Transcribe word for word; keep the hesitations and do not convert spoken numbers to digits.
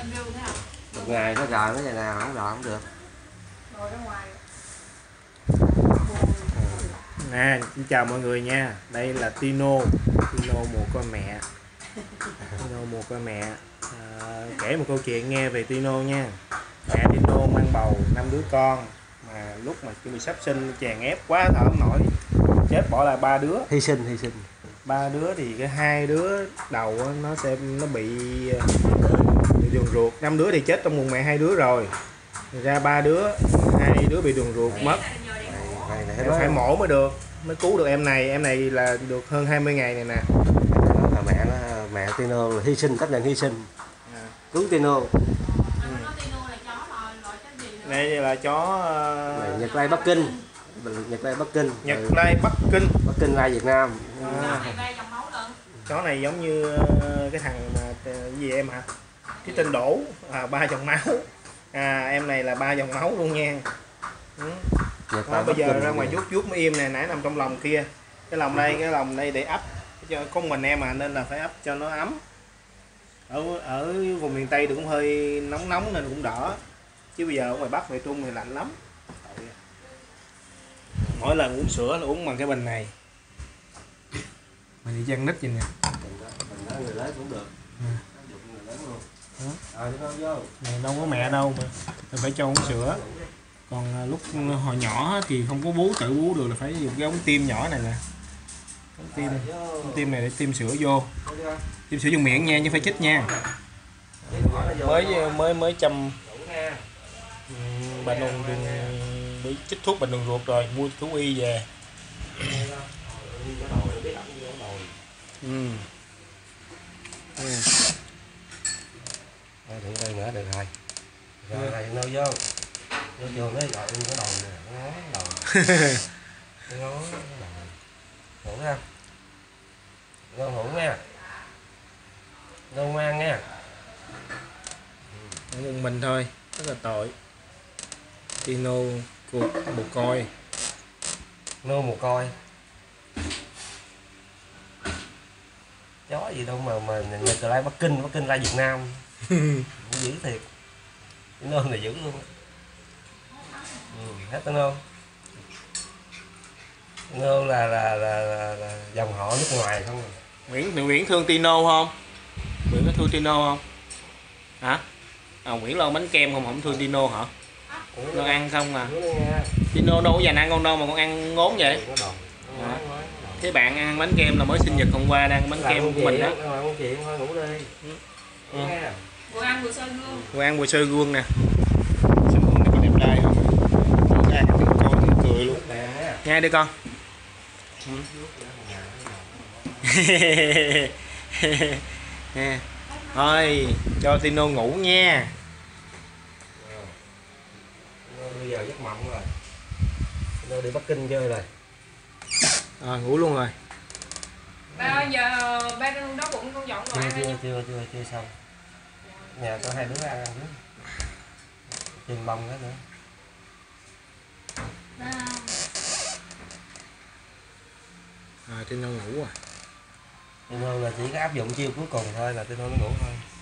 Một ngày nó rời mấy ngày nào không rời không được. Nè, xin chào mọi người nha. Đây là Tino, Tino mồ côi mẹ. Tino mồ côi mẹ. À, kể một câu chuyện nghe về Tino nha. Mẹ Tino mang bầu năm đứa con, mà lúc mà chuẩn bị sắp sinh chèn ép quá thở không nổi, chết bỏ lại ba đứa. Hy sinh, hy sinh. Ba đứa thì cái hai đứa đầu nó sẽ nó bị, bị đường ruột, năm đứa thì chết trong bụng mẹ hai đứa rồi. Ra ba đứa, hai đứa bị đường ruột mất. Em phải mổ mới được, mới cứu được em này. Em này là được hơn hai mươi ngày này nè. Đó là mẹ nó, mẹ Tino hy sinh, chấp nhận hy sinh, à. Cứu Tino. Ừ. Đây là chó uh... Nhật Lai Bắc Kinh. Nhật Lai Bắc Kinh. Nhật Lai Bắc Kinh. Bắc Kinh ra Việt Nam. À. Chó này giống như cái thằng mà cái gì em hả? Cái tên Đỗ, à, ba dòng máu. À, em này là ba dòng máu luôn nha. Ừ. Đó, bây giờ ra ngoài vuốt vuốt mới im nè, nãy nằm trong lòng kia. Cái lòng đây, cái lòng đây để ấp cho con mình em à, nên là phải ấp cho nó ấm. Ở ở vùng miền Tây thì cũng hơi nóng nóng nên cũng đỡ. Chứ bây giờ ở ngoài Bắc ngoài Trung thì lạnh lắm. Mỗi lần uống sữa là uống bằng cái bình này. Mình đi chăn nít vậy nè. Bình đó người lớn cũng được. Ừ. Người lớn luôn. Ờ, vô. Này đâu có mẹ đâu mà mình phải cho uống sữa. Còn lúc hồi nhỏ thì không có bú, tự bú được là phải dùng cái ống tiêm nhỏ này nè. Ống tiêm, ống tiêm này để tiêm sữa vô. Tiêm sữa vô miệng nha, chứ phải chích nha. Mới mới mới chăm bệnh đường bị chích thuốc bệnh đường ruột rồi, mua thú y về. Ừ. Ừ. Đây, đây nữa được rồi. Rồi này nâu vô. Vô trường đấy gọi cái đầu nè, nó ngó đầu. Nó ngó đầu. Ngủ ha. Ngô ngủ nha. Ngô ngoan nha. Một mình thôi, rất là tội. Tino cuộc mồ côi. Nô mồ côi. Chó gì đâu mà mà Nhật Lai Bắc Kinh, Bắc Kinh ra Việt Nam. Dữ thiệt. Cái nôm này dữ luôn. Ừ, hết tên nôm. Nôm là là, là là là dòng họ nước ngoài không à. Nguyễn Nguyễn thương Tino không? Nguyễn có thương Tino không? Hả? À, Nguyễn lo bánh kem không, không thương Tino hả? Nó ăn không à? Tino đâu có dành ăn con đâu mà con ăn ngốn vậy? À. Thế bạn ăn bánh kem là mới sinh nhật hôm qua đang bánh kem của mình đó. Ngủ đi. Ừ. Vừa ăn vừa soi gương. Vừa ăn vừa soi gương nè. Soi gương này có đẹp trai không? Đây, con tiếng cười luôn. Nghe đi con. Nè. Thôi, cho Tino ngủ nha. Bây giờ giấc mộng rồi. Tino đi Bắc Kinh chơi rồi. À, ngủ luôn rồi. Ba giờ ba đói bụng con dọn rồi. Chưa chưa chưa chưa chưa xong. Nhà có hai đứa ăn ăn nữa. Chừng bông đó nữa. À, Tino ngủ à. Tino là chỉ có áp dụng chiêu cuối cùng thôi là Tino nó ngủ thôi.